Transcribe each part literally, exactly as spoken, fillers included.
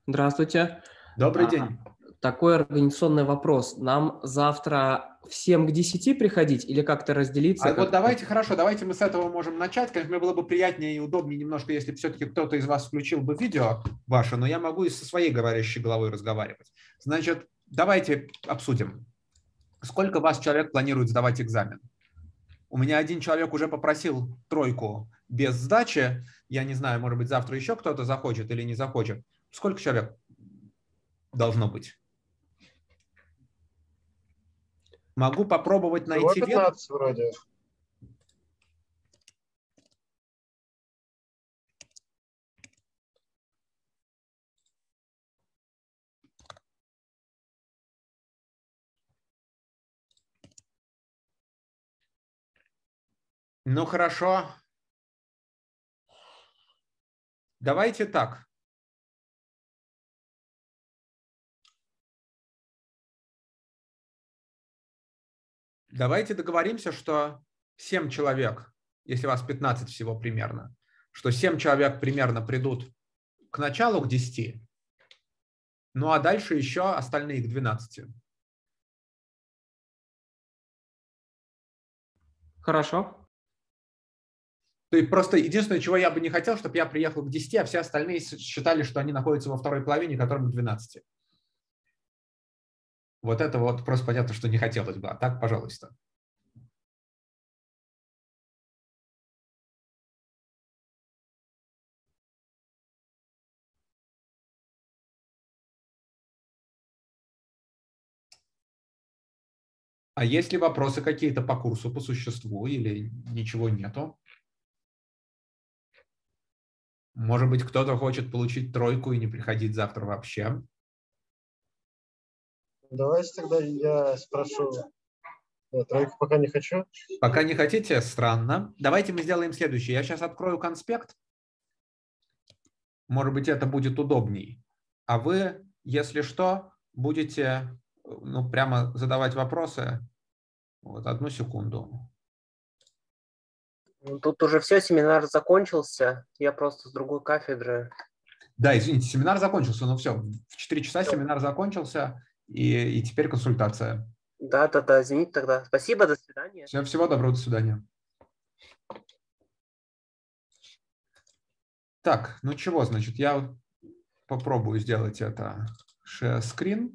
Здравствуйте. Добрый А, день. Такой организационный вопрос. Нам завтра всем к десяти приходить или как-то разделиться? А вот Как давайте, хорошо, давайте мы с этого можем начать. Конечно, мне было бы приятнее и удобнее немножко, если все-таки кто-то из вас включил бы видео ваше, но я могу и со своей говорящей головой разговаривать. Значит, давайте обсудим. Сколько вас человек планирует сдавать экзамен? У меня один человек уже попросил тройку без сдачи. Я не знаю, может быть, завтра еще кто-то захочет или не захочет. Сколько человек должно быть? Могу попробовать Всего найти вет. пятнадцать вроде. Ну, хорошо. Давайте так. Давайте договоримся, что семь человек, если вас пятнадцать всего примерно, что семь человек примерно придут к началу, к десяти, ну а дальше еще остальные к двенадцати. Хорошо. То есть просто единственное, чего я бы не хотел, чтобы я приехал к десяти, а все остальные считали, что они находятся во второй половине, которым к двенадцати. Вот это вот просто понятно, что не хотелось бы. А так, пожалуйста. А есть ли вопросы какие-то по курсу, по существу, или ничего нету? Может быть, кто-то хочет получить тройку и не приходить завтра вообще? Давайте тогда я спрошу. Да, тройку пока не хочу. Пока не хотите? Странно. Давайте мы сделаем следующее. Я сейчас открою конспект. Может быть, это будет удобней. А вы, если что, будете ну, прямо задавать вопросы. Вот, одну секунду. Тут уже все, семинар закончился. Я просто с другой кафедры. Да, извините, семинар закончился. Ну все, в четыре часа семинар закончился, и, и теперь консультация. Да, да, да, извините тогда. Спасибо, до свидания. Всем всего доброго, до свидания. Так, ну чего, значит, я попробую сделать это. Share screen.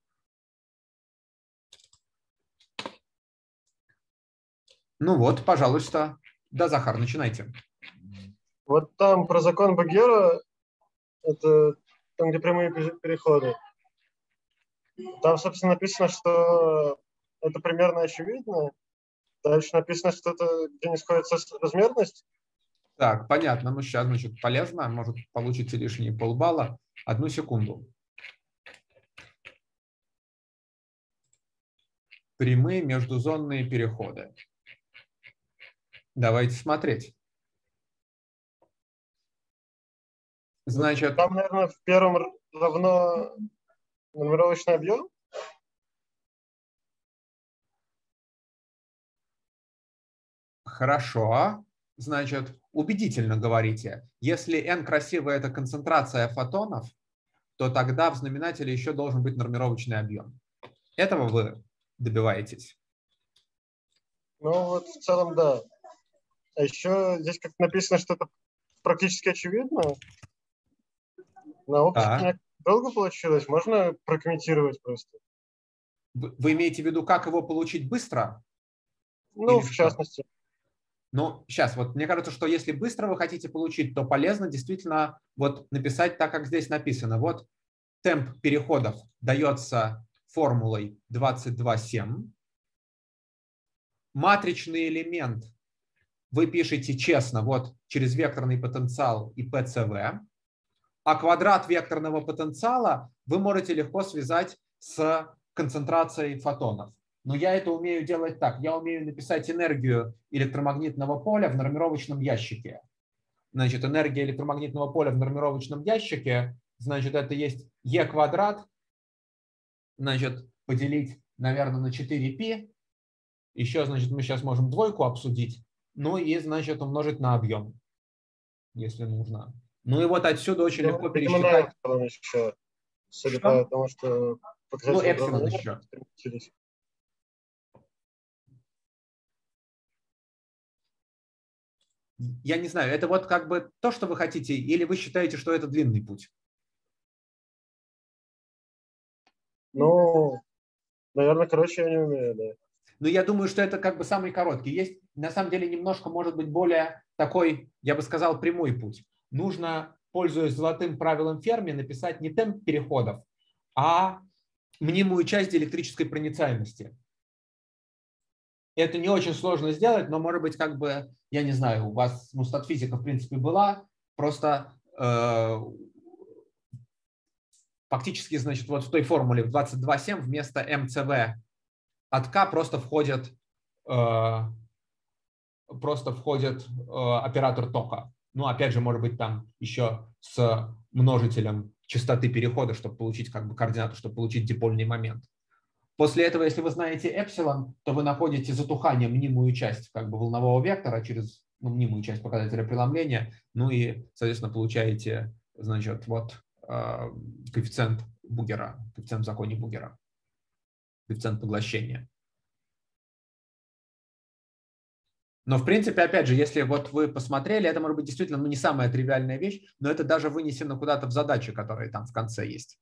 Ну вот, пожалуйста. Да, Захар, начинайте. Вот там про закон Багера, это там, где прямые переходы. Там, собственно, написано, что это примерно очевидно. Дальше написано, что это где не сходится размерность. Так, понятно. Ну, сейчас, значит, полезно. Может, получите лишние полбалла. Одну секунду. Прямые междузонные переходы. Давайте смотреть. Значит, там, наверное, в первом равно нумеровочный объем. хорошо. Значит, убедительно говорите. Если n красивая – это концентрация фотонов, то тогда в знаменателе еще должен быть нормировочный объем. Этого вы добиваетесь? Ну вот в целом, да. А еще здесь как написано, что это практически очевидно. На опыте Да. у меня долго получилось. Можно прокомментировать просто? Вы, вы имеете в виду, как его получить быстро? Ну, Или в что? частности. Ну, сейчас, вот мне кажется, что если быстро вы хотите получить, то полезно действительно вот написать так, как здесь написано. Вот темп переходов дается формулой двадцать два семь. Матричный элемент вы пишете честно, вот через векторный потенциал и пэ цэ вэ. А квадрат векторного потенциала вы можете легко связать с концентрацией фотонов. Но я это умею делать так. Я умею написать энергию электромагнитного поля в нормировочном ящике. Значит, энергия электромагнитного поля в нормировочном ящике, значит, это есть Е квадрат, значит, поделить, наверное, на четыре пи. Еще, значит, мы сейчас можем двойку обсудить. Ну и, значит, умножить на объем, если нужно. Ну и вот отсюда очень Ну, легко видимо, на пересчитать. эпсилон еще, судя Что? по тому, что Ну, показатели эпсилон уравнения еще. переместились. Я не знаю, это вот как бы то, что вы хотите, или вы считаете, что это длинный путь? Ну, наверное, короче, я не умею, да. Но я думаю, что это как бы самый короткий. Есть, на самом деле, немножко, может быть, более такой, я бы сказал, прямой путь. Нужно, пользуясь золотым правилом Ферми, написать не темп переходов, а мнимую часть электрической проницаемости. Это не очень сложно сделать, но, может быть, как бы, я не знаю, у вас ну, статфизика, в принципе, была, просто э, фактически, значит, вот в той формуле в двадцать два семь вместо эм цэ вэ от К просто входит, э, просто входит э, оператор тока. Ну, опять же, может быть, там еще с множителем частоты перехода, чтобы получить как бы координату, чтобы получить дипольный момент. После этого, если вы знаете эпсилон, то вы находите затухание, мнимую часть как бы волнового вектора через ну, мнимую часть показателя преломления, ну и, соответственно, получаете, значит, вот э, коэффициент Бугера, коэффициент в законе Бугера, коэффициент поглощения. Но, в принципе, опять же, если вот вы посмотрели, это, может быть, действительно ну, не самая тривиальная вещь, но это даже вынесено куда-то в задачи, которые там в конце есть.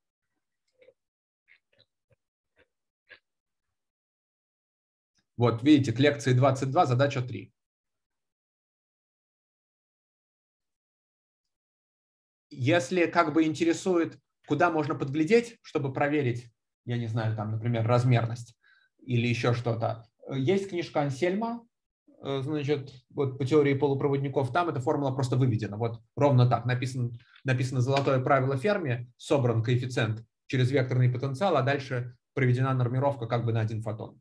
Вот, видите, к лекции двадцать два, задача три. Если как бы интересует, куда можно подглядеть, чтобы проверить, я не знаю, там, например, размерность или еще что-то, есть книжка Ансельма, значит, вот по теории полупроводников, там эта формула просто выведена. Вот ровно так. Написано, написано золотое правило Ферми, собран коэффициент через векторный потенциал, а дальше проведена нормировка как бы на один фотон.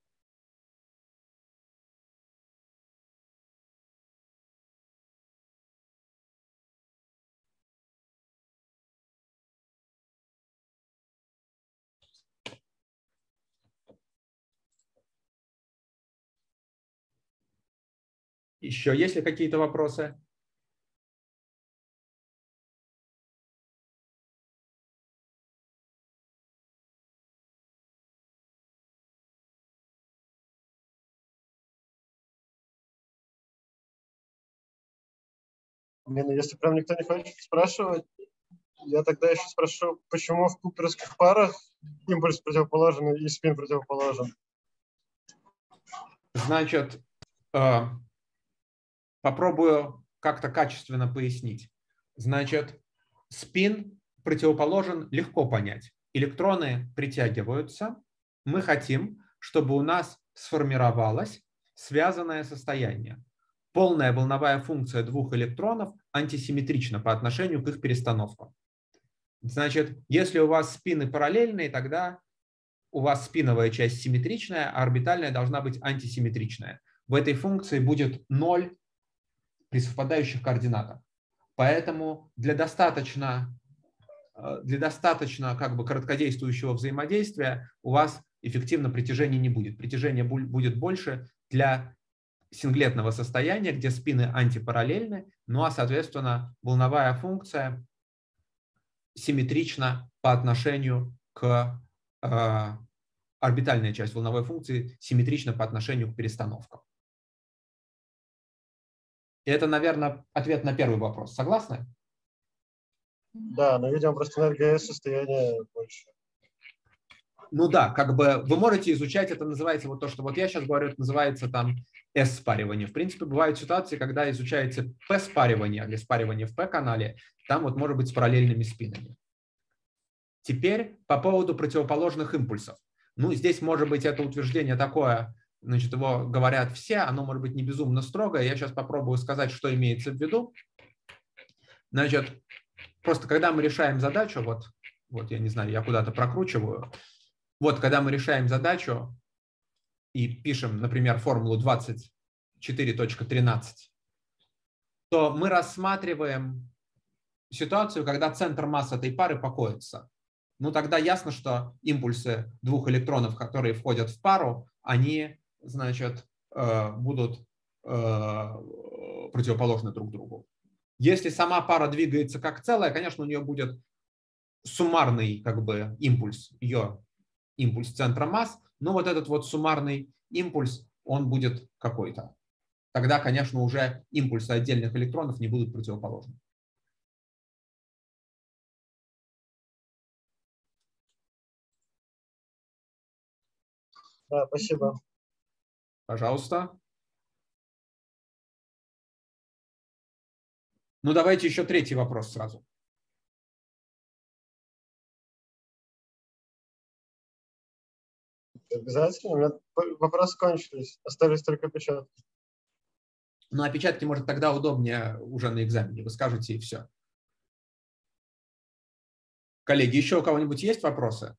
Еще есть ли какие-то вопросы? Блин, если прям никто не хочет спрашивать, я тогда еще спрошу, почему в куперских парах импульс противоположен и спин противоположен? Значит, попробую как-то качественно пояснить. Значит, спин противоположен легко понять. Электроны притягиваются. Мы хотим, чтобы у нас сформировалось связанное состояние. Полная волновая функция двух электронов антисимметрична по отношению к их перестановкам. Значит, если у вас спины параллельные, тогда у вас спиновая часть симметричная, а орбитальная должна быть антисимметричная. В этой функции будет ноль при совпадающих координатах. Поэтому для достаточно, для достаточно как бы короткодействующего взаимодействия у вас эффективно притяжения не будет. Притяжение будет больше для синглетного состояния, где спины антипараллельны, ну а, соответственно, волновая функция симметрична по отношению к э, орбитальная часть волновой функции симметрична по отношению к перестановкам. И это, наверное, ответ на первый вопрос. Согласны? Да, но, видимо, просто энергия состояние больше. Ну да, как бы вы можете изучать, это называется вот то, что вот я сейчас говорю, это называется там S-спаривание. В принципе, бывают ситуации, когда изучается P-спаривание или спаривание в P-канале, там вот может быть с параллельными спинами. Теперь по поводу противоположных импульсов. Ну, здесь может быть это утверждение такое, значит, его говорят все, оно может быть не безумно строгое. Я сейчас попробую сказать, что имеется в виду. Значит, просто когда мы решаем задачу, вот, вот я не знаю, я куда-то прокручиваю, вот когда мы решаем задачу и пишем, например, формулу двадцать четыре точка тринадцать, то мы рассматриваем ситуацию, когда центр масс этой пары покоится. Ну, тогда ясно, что импульсы двух электронов, которые входят в пару, они, значит, будут противоположны друг другу. Если сама пара двигается как целая, конечно, у нее будет суммарный как бы импульс, ее импульс центра масс, но вот этот вот суммарный импульс, он будет какой-то. Тогда, конечно, уже импульсы отдельных электронов не будут противоположны. Да, спасибо. Пожалуйста. Ну, давайте еще третий вопрос сразу. Обязательно. У меня вопросы кончились. Остались только печатки. Ну, опечатки, может, тогда удобнее уже на экзамене. Вы скажете, и все. Коллеги, еще у кого-нибудь есть вопросы?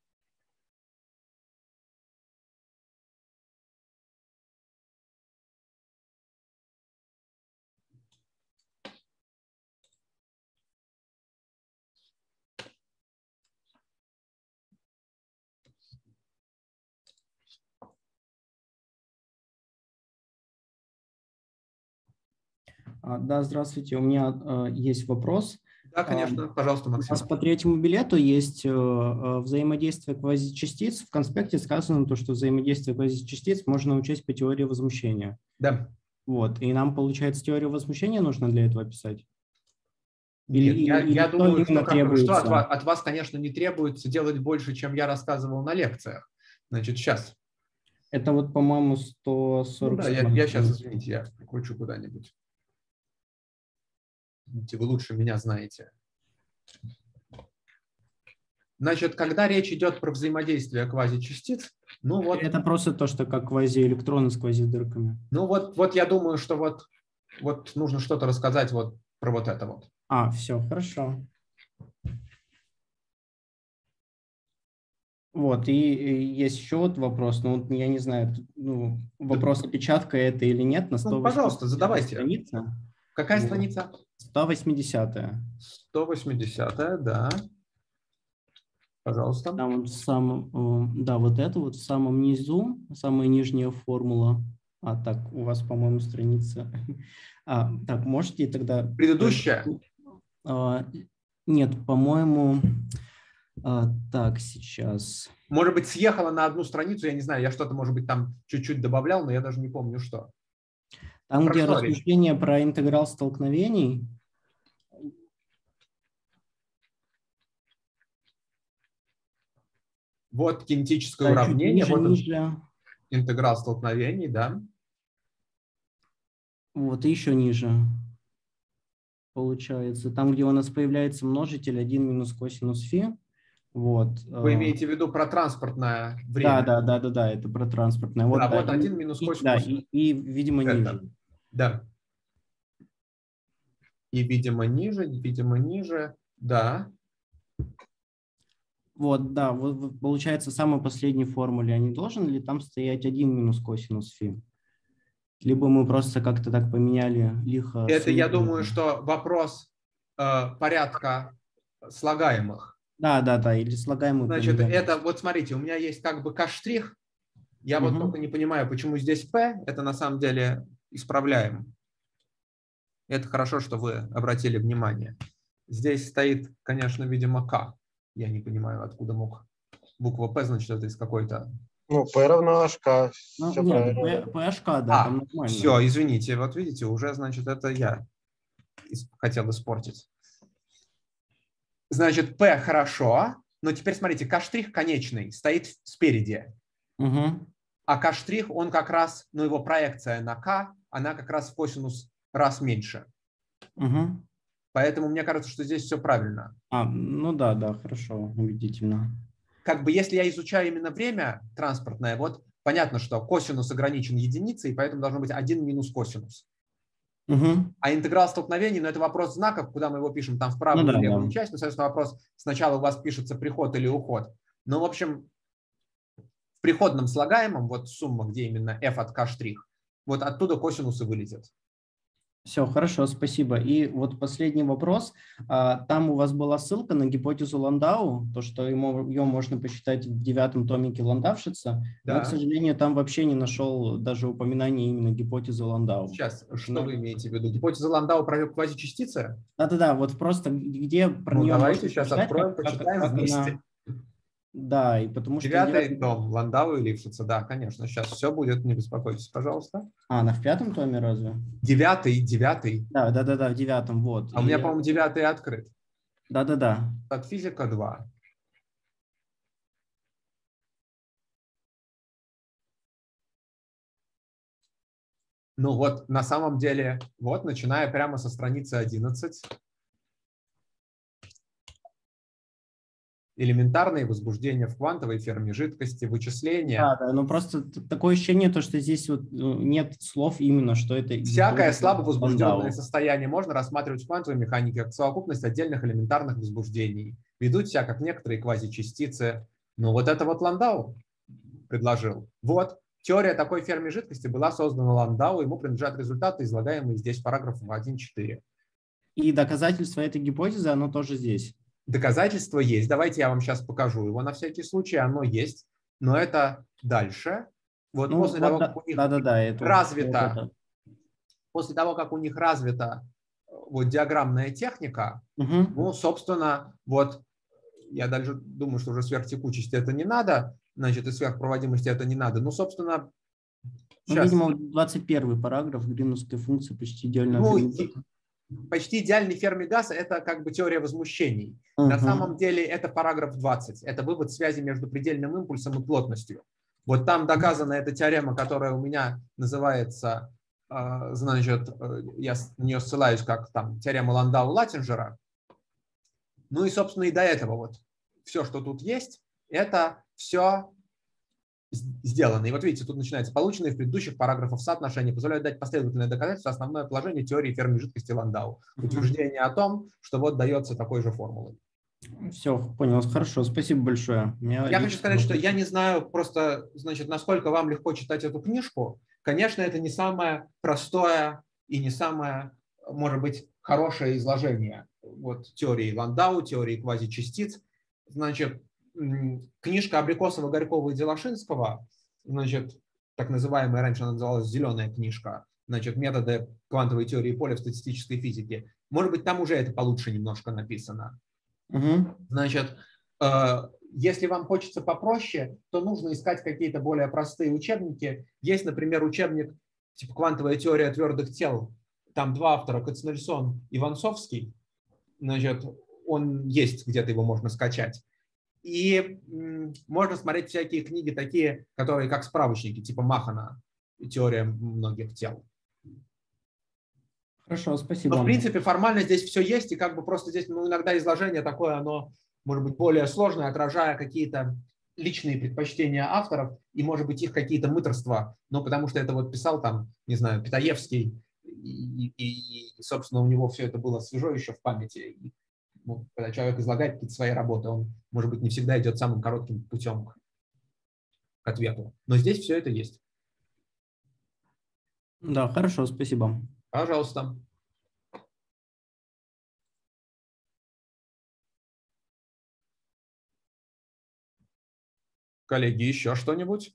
Да, здравствуйте. У меня э, есть вопрос. Да, конечно. Пожалуйста, Максим. У нас по третьему билету есть э, взаимодействие квазичастиц. В конспекте сказано, то, что взаимодействие квазичастиц можно учесть по теории возмущения. Да. Вот. И нам, получается, теорию возмущения нужно для этого писать? Нет, Или, я, или я думаю, что, как, что от, вас, от от вас, конечно, не требуется делать больше, чем я рассказывал на лекциях. Значит, сейчас. Это вот, по-моему, сто сорок. Ну, да, я, я сейчас, извините, я прикручу куда-нибудь. Вы лучше меня знаете. Значит, когда речь идет про взаимодействие квазичастиц, ну вот... Это просто то, что как квазиэлектроны с квазидырками. Ну вот, вот я думаю, что вот, вот нужно что-то рассказать вот про вот это вот. А, все, хорошо. Вот, и, и есть еще вот вопрос, ну, вот я не знаю, ну, вопрос, опечатка это или нет, на Ну, пожалуйста, задавайте. Страница. Какая Вот. страница? сто восьмидесятая. сто восьмидесятая, да. Пожалуйста. Там в самом, да, вот это вот в самом низу, самая нижняя формула. А, так, у вас, по-моему, страница. А, так, можете тогда... Предыдущая? А, нет, по-моему... А, так, сейчас... Может быть, съехала на одну страницу, я не знаю, я что-то, может быть, там чуть-чуть добавлял, но я даже не помню, что. Там, Про где что рассуждение речь? Про интеграл столкновений. Вот кинетическое Да, уравнение, ниже, вот он, ниже. интеграл столкновений, да. Вот, и еще ниже. Получается, там, где у нас появляется множитель один минус косинус фи. Вот. Вы имеете в виду про транспортное Да, время? да, да, да, да, это про транспортное. Да, вот, да, вот один минус косинус. Да, и, и, видимо, это. ниже. Да. И, видимо, ниже, видимо, ниже, да. Вот, да, вот, получается, в самой последней формуле, а не должен ли там стоять один минус косинус фи? Либо мы просто как-то так поменяли лихо. Это, я думаю, что вопрос э, порядка слагаемых. Да, да, да, или слагаемых. Значит, поменяли. это, вот смотрите, у меня есть как бы К'. Я Угу. вот только не понимаю, почему здесь P. Это на самом деле исправляем. Это хорошо, что вы обратили внимание. Здесь стоит, конечно, видимо, К. Я не понимаю, откуда мог буква P, значит, это из какой-то... Ну, P равно H. Ну, Все нет, правильно. P, PH, да, А, там нормально. все, извините, вот видите, уже, значит, это я хотел испортить. Значит, P хорошо, но теперь смотрите, К' конечный стоит спереди. Угу. А К', он как раз, ну, его проекция на К, она как раз в косинус раз меньше. Угу. Поэтому мне кажется, что здесь все правильно. А, ну да, да, хорошо, убедительно. Как бы если я изучаю именно время транспортное, вот понятно, что косинус ограничен единицей, поэтому должно быть один минус косинус. Угу. А интеграл столкновений, ну, это вопрос знаков, куда мы его пишем, там в правую Ну, или да, левую да. часть. Ну, соответственно, вопрос, сначала у вас пишется приход или уход. Ну, в общем, в приходном слагаемом, вот сумма, где именно f от k', вот оттуда косинусы вылезет. Все, хорошо, спасибо. И вот последний вопрос. А, Там у вас была ссылка на гипотезу Ландау, то, что ему- ее можно посчитать в девятом томике Ландавшица, но я, к Да. сожалению, там вообще не нашел даже упоминания именно гипотезы Ландау. Сейчас, что Ну, вы имеете в виду? Гипотеза Ландау про квазичастицы? Да-да-да, вот просто где про Ну, нее давайте можно сейчас почитать, откроем, как, как, почитаем как вместе. она... Да, и потому что... Девятый девятый- том Ландау и Лившица, да, конечно. Сейчас все будет, не беспокойтесь, пожалуйста. А, она в пятом томе разве? Девятый, девятый. Да, да-да-да, в девятом, вот. А у И меня, я- по-моему, девятый открыт. Да-да-да. От физика два. Ну вот, на самом деле, вот, начиная прямо со страницы одиннадцать. Элементарные возбуждения в квантовой ферме жидкости, вычисления. Да, да, но просто т- такое ощущение, то, что здесь вот ну, нет слов именно, что это... Всякое гипотеза слабо возбужденное Ландау. состояние можно рассматривать в квантовой механике как совокупность отдельных элементарных возбуждений. Ведут себя как некоторые квазичастицы. Ну вот это вот Ландау предложил. Вот. Теория такой ферме жидкости была создана Ландау. Ему принадлежат результаты, излагаемые здесь параграфом один точка четыре. И доказательство этой гипотезы, оно тоже здесь. Доказательство есть. Давайте я вам сейчас покажу его на всякий случай. Оно есть. Но это дальше. Вот Ну, после вот того, да, как у них да-да-да, это, развита вот это. после того, как у них развита вот диаграммная техника, Мгм. ну, собственно, вот я даже думаю, что уже сверхтекучести это не надо, значит, и сверхпроводимости это не надо. Ну, собственно, Ну, сейчас, видимо, двадцать первый параграф гринусской функции почти идеального ну, ферментата. почти идеальный Ферми-газ – это как бы теория возмущений. На Мгм. самом деле это параграф двадцать. Это вывод связи между предельным импульсом и плотностью. Вот там доказана эта теорема, которая у меня называется, э, значит, э, я на нее ссылаюсь как там теорема Ландау-Латтинджера. Ну и, собственно, и до этого вот все, что тут есть, это все сделано. И вот видите, тут начинается: полученные в предыдущих параграфах соотношения позволяют дать последовательное доказательство основное положение теории ферми жидкости Ландау. Утверждение о том, что вот дается такой же формулой. Все, понял. Хорошо, спасибо большое. У меня Я хочу лично сказать, что вопрос- я не знаю просто, значит, насколько вам легко читать эту книжку. Конечно, это не самое простое и не самое, может быть, хорошее изложение вот теории Ландау, теории квазичастиц. Значит, м, книжка Абрикосова, Горького и Делашинского, значит, так называемая, раньше она называлась «Зеленая книжка», значит, методы квантовой теории поля в статистической физике. Может быть, там уже это получше немножко написано. Мгм. Значит, э, если вам хочется попроще, то нужно искать какие-то более простые учебники. Есть, например, учебник типа «Квантовая теория твердых тел». Там два автора, Кацнельсон и Ванцовский. Значит, он есть, где-то его можно скачать. И м, можно смотреть всякие книги такие, которые как справочники, типа Махана, «Теория многих тел». Хорошо, спасибо. Но, в принципе, формально здесь все есть, и как бы просто здесь, ну, иногда изложение такое, оно может быть более сложное, отражая какие-то личные предпочтения авторов и, может быть, их какие-то мыторства, но потому что это вот писал там, не знаю, Питаевский, и, и, и собственно, у него все это было свежо еще в памяти. И, ну, когда человек излагает какие-то свои работы, он, может быть, не всегда идет самым коротким путем к, к ответу. Но здесь все это есть. Да, хорошо, спасибо. Пожалуйста. Коллеги, еще что-нибудь?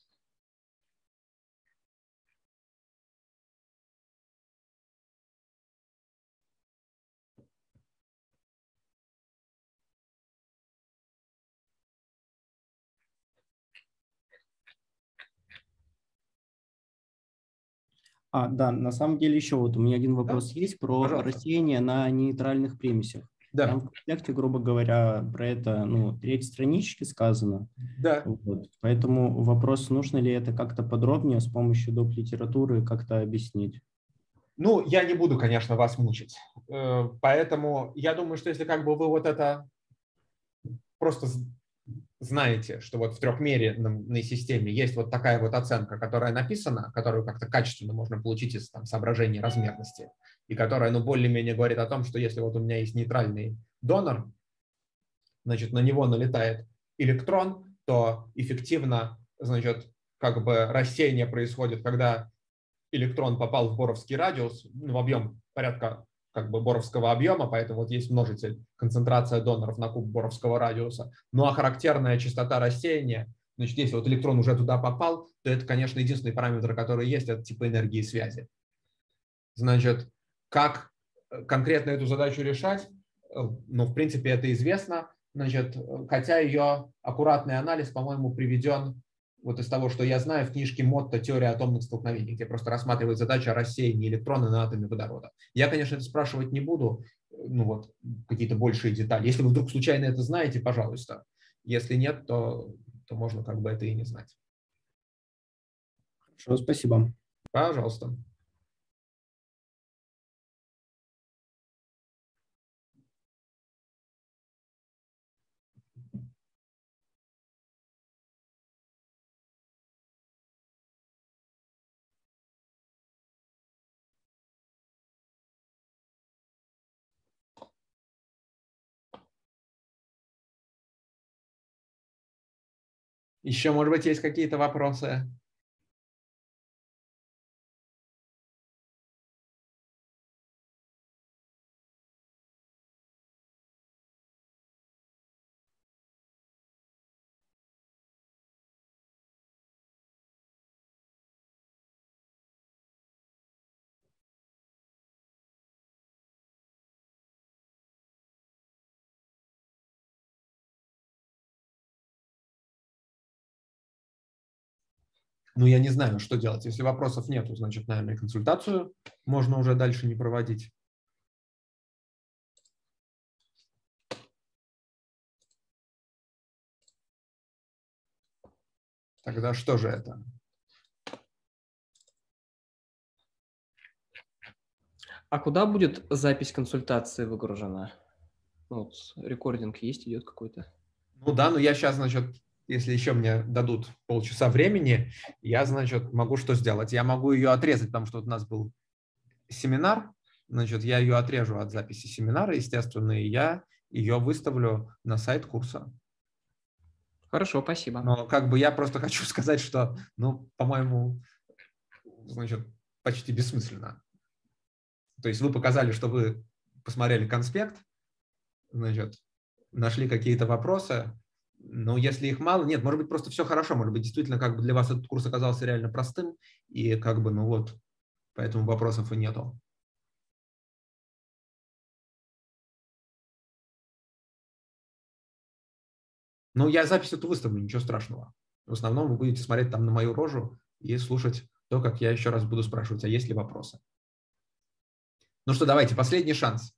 А, да, на самом деле еще вот у меня один вопрос Да? есть про Пожалуйста. рассеяние на нейтральных примесях. Да. Там в комплекте, грубо говоря, про это, ну, треть странички сказано. Да. Вот. Поэтому вопрос, нужно ли это как-то подробнее с помощью доп. Литературы как-то объяснить? Ну, я не буду, конечно, вас мучить. Э, Поэтому я думаю, что если как бы вы вот это просто з- знаете, что вот в трехмерной системе есть вот такая вот оценка, которая написана, которую как-то качественно можно получить из там, соображений размерности, и которая, ну, более-менее говорит о том, что если вот у меня есть нейтральный донор, значит, на него налетает электрон, то эффективно, значит, как бы рассеяние происходит, когда электрон попал в боровский радиус, ну, в объем порядка как бы боровского объема, поэтому вот есть множитель, концентрация доноров на куб боровского радиуса. Ну а характерная частота рассеяния, значит, если вот электрон уже туда попал, то это, конечно, единственный параметр, который есть, это типа энергии связи. Значит, как конкретно эту задачу решать? Ну, в принципе, это известно. Значит, хотя ее аккуратный анализ, по-моему, приведен вот из того, что я знаю, в книжке Мотто «Теория атомных столкновений», где просто рассматривает задачу о рассеянии электрона на атоме водорода. Я, конечно, это спрашивать не буду, ну вот, какие-то большие детали. Если вы вдруг случайно это знаете, пожалуйста. Если нет, то, то можно как бы это и не знать. Хорошо, спасибо. Пожалуйста. Еще, может быть, есть какие-то вопросы? Ну, я не знаю, что делать. Если вопросов нету, значит, наверное, консультацию можно уже дальше не проводить. Тогда что же это? А куда будет запись консультации выгружена? Ну, вот рекординг есть, идет какой-то. Ну да, но я сейчас, значит, если еще мне дадут полчаса времени, я, значит, могу что сделать? Я могу ее отрезать, потому что вот у нас был семинар, значит, я ее отрежу от записи семинара, естественно, и я ее выставлю на сайт курса. Хорошо, спасибо. Но как бы я просто хочу сказать, что, ну, по-моему, значит, почти бессмысленно. То есть вы показали, что вы посмотрели конспект, значит, нашли какие-то вопросы, но если их мало, нет, может быть, просто все хорошо, может быть, действительно, как бы для вас этот курс оказался реально простым, и как бы, ну вот, поэтому вопросов и нету. Ну, я запись эту выставлю, ничего страшного. В основном вы будете смотреть там на мою рожу и слушать то, как я еще раз буду спрашивать, а есть ли вопросы. Ну что, давайте, последний шанс.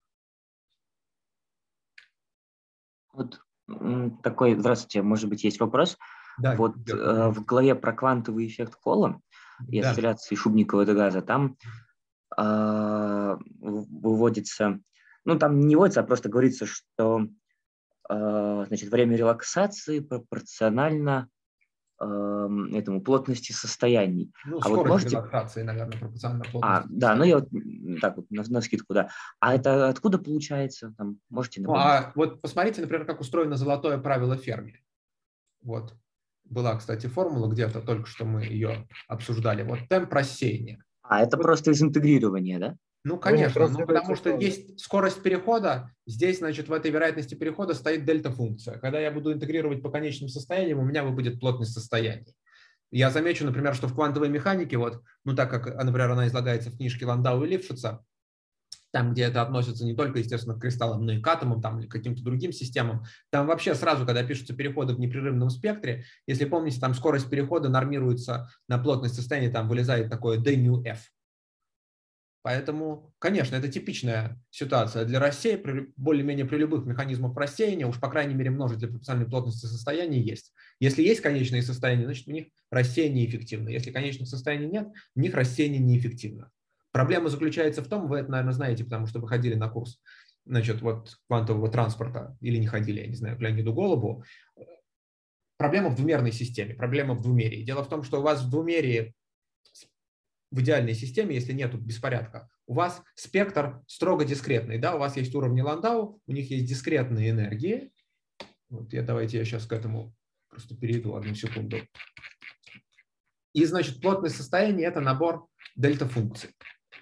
Вот такой, здравствуйте, может быть, есть вопрос. Да, вот э, в главе про квантовый эффект Холла и да. осцилляции Шубникова газа там э, выводится, ну там не вводится, а просто говорится, что э, значит, время релаксации пропорционально э, этому плотности состояний. Ну, а скорость вот можете... релаксации, наверное, пропорционально плотности А, состояний. да, ну я вот так вот на, на скидку, да. А это откуда получается? Там, можете напомнить? Ну, а вот посмотрите, например, как устроено золотое правило Ферми. Вот. Была, кстати, формула где-то, только что мы ее обсуждали. Вот темп рассеяния. А, это вот. просто из интегрирования, да? Ну, конечно, ну, потому что есть скорость перехода. Здесь, значит, в этой вероятности перехода стоит дельта-функция. Когда я буду интегрировать по конечным состояниям, у меня будет плотность состояний. Я замечу, например, что в квантовой механике, вот, ну так как, например, она излагается в книжке Ландау и Лившица, там, где это относится не только, естественно, к кристаллам, но и к атомам, там, или к каким-то другим системам, там вообще сразу, когда пишутся переходы в непрерывном спектре, если помните, там скорость перехода нормируется на плотность состояния, там вылезает такое d nu f. Поэтому, конечно, это типичная ситуация для рассеяния, более-менее при любых механизмах рассеяния, уж по крайней мере множитель пропорциональной плотности состояний есть. Если есть конечные состояния, значит у них рассеяние эффективно. Если конечных состояний нет, у них рассеяние неэффективно. Проблема заключается в том, вы это, наверное, знаете, потому что вы ходили на курс, значит, вот квантового транспорта, или не ходили, я не знаю, к Леониду Голубу. Проблема в двумерной системе, проблема в двумерии. Дело в том, что у вас в двумерии, в идеальной системе, если нет беспорядка, у вас спектр строго дискретный. Да? У вас есть уровни Ландау, у них есть дискретные энергии. Вот я, давайте я сейчас к этому просто перейду одну секунду. И, значит, плотность состояния – это набор дельта-функции.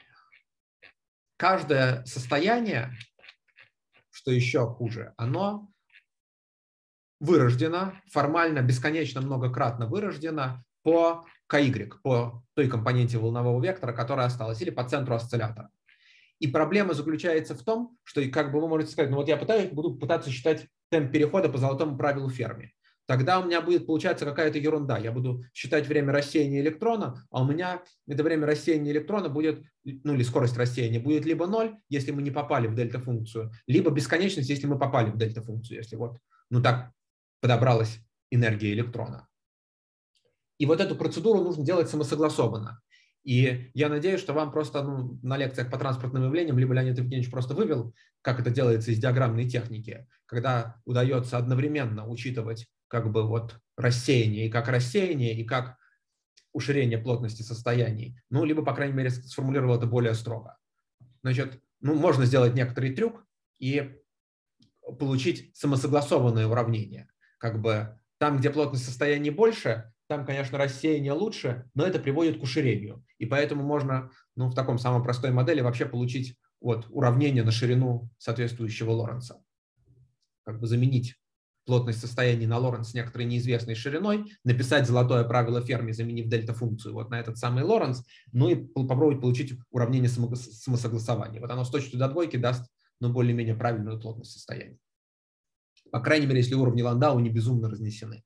Каждое состояние, что еще хуже, оно вырождено, формально бесконечно многократно вырождено по ky, по той компоненте волнового вектора, которая осталась, или по центру осциллятора. И проблема заключается в том, что как бы вы можете сказать, ну вот я пытаюсь, буду пытаться считать темп перехода по золотому правилу Ферми. Тогда у меня будет получаться какая-то ерунда. Я буду считать время рассеяния электрона, а у меня это время рассеяния электрона будет, ну или скорость рассеяния будет либо ноль, если мы не попали в дельта-функцию, либо бесконечность, если мы попали в дельта-функцию, если вот, ну так подобралась энергия электрона. И вот эту процедуру нужно делать самосогласованно. И я надеюсь, что вам просто ну, на лекциях по транспортным явлениям либо Леонид Евгеньевич просто вывел, как это делается из диаграммной техники, когда удается одновременно учитывать как бы вот рассеяние и как рассеяние, и как уширение плотности состояний. Ну, либо, по крайней мере, сформулировал это более строго. Значит, ну, можно сделать некоторый трюк и получить самосогласованное уравнение. Как бы там, где плотность состояний больше, там, конечно, рассеяние лучше, но это приводит к уширению. И поэтому можно ну, в таком самой простой модели вообще получить вот, уравнение на ширину соответствующего Лоренца. Как бы заменить плотность состояний на Лоренц с некоторой неизвестной шириной, написать золотое правило Ферми, заменив дельта-функцию вот на этот самый Лоренц, ну и попробовать получить уравнение самосогласования. Вот оно с точностью до двойки даст ну, более-менее правильную плотность состояний. По крайней мере, если уровни Ландау не безумно разнесены.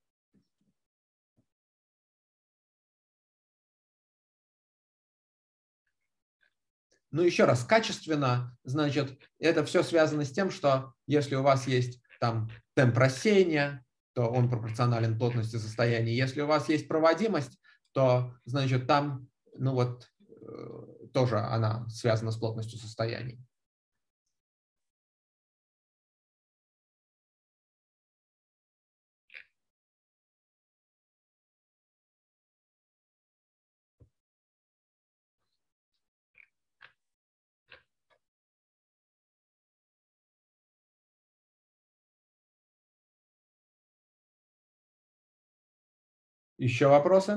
Ну, еще раз, качественно, значит, это все связано с тем, что если у вас есть там темп рассеяния, то он пропорционален плотности состояния. Если у вас есть проводимость, то, значит, там, ну вот, тоже она связана с плотностью состояний. Еще вопросы?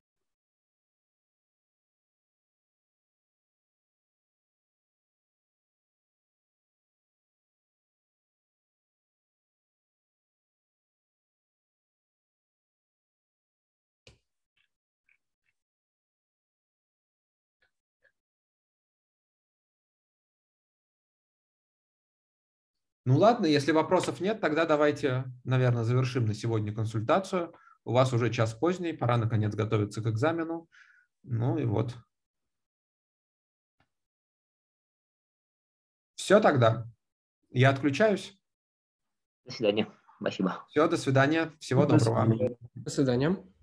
Ну ладно, если вопросов нет, тогда давайте, наверное, завершим на сегодня консультацию. У вас уже час поздний, пора наконец готовиться к экзамену. Ну и вот. Все тогда. Я отключаюсь. До свидания. Спасибо. Все, до свидания. Всего До доброго. свидания. До свидания.